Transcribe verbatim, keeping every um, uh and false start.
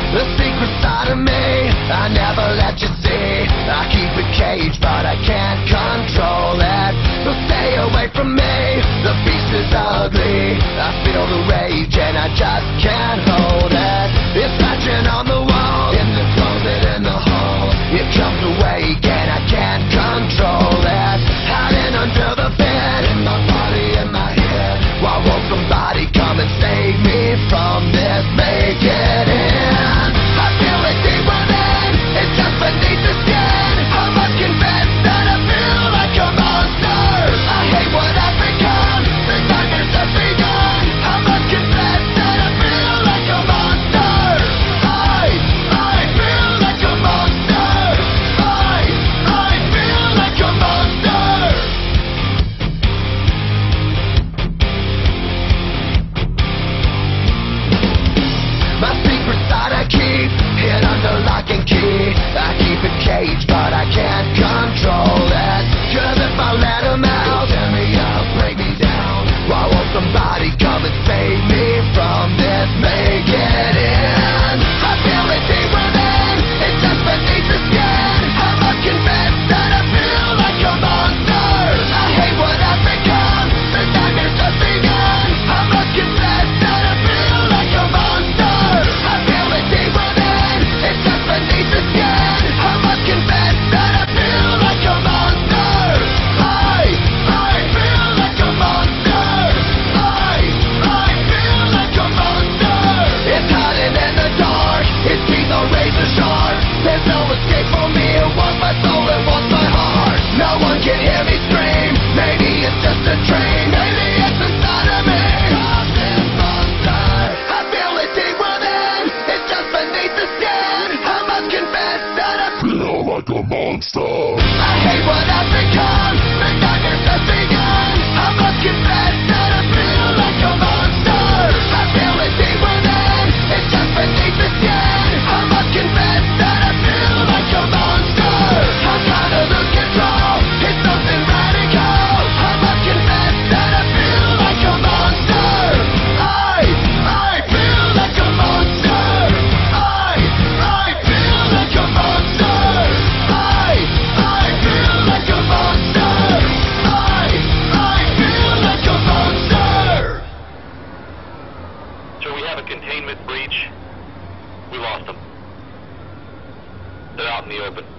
The secret side of me I never let you see. I keep it caged but I can't control it. So stay away from me, the beast is ugly. I feel the rage and I just can't hold it. It's scratching on the wall, in the closet, in the hall. It comes awake and I can't control it. Hiding under the bed, in my body, in my head. Why won't somebody come and save me from this? Make it in. I feel it deep within, it's just beneath the skin. I must confess that I feel like a monster. I hate what I've become, the nightmares have begun. I must confess that I feel like a monster. I, I feel like a monster. I, I feel like a monster. My secret side I keep hid under lock and key. I keep it caged but I can't control it. Cause if I let them out, tear me up, break me down. Why won't somebody come and save me from this? Make it in. I feel it deep within, it's just beneath the skin. I must confess that I feel like a monster. I hate what I've become, the nightmares have begun. I must confess that I feel like a monster. I feel it deep within, it's just beneath the skin. I must confess that I feel like a monster. I, I feel like a monster. I, I feel like a monster. It's hiding in the dark, its teeth are razor sharp. There's no escape for me, it wants my soul, it wants my heart. No one can hear me scream, maybe it's just a dream. Maybe it's inside of me. I'm this monster. I feel it deep within, it's just beneath the skin. I must confess that I feel like a monster. I hate what I've become, the nightmares have begun. I must confess that I feel like a monster. I feel it deep within, it's just beneath the skin. I must confess that I feel like a monster. I'm kind of lose control, it's something radical. I must confess that I feel like a monster. I, I feel like a monster. I, I feel like a monster. I, I feel like a monster. I, I feel like a monster. So we have a containment breach. We lost them. They're out in the open.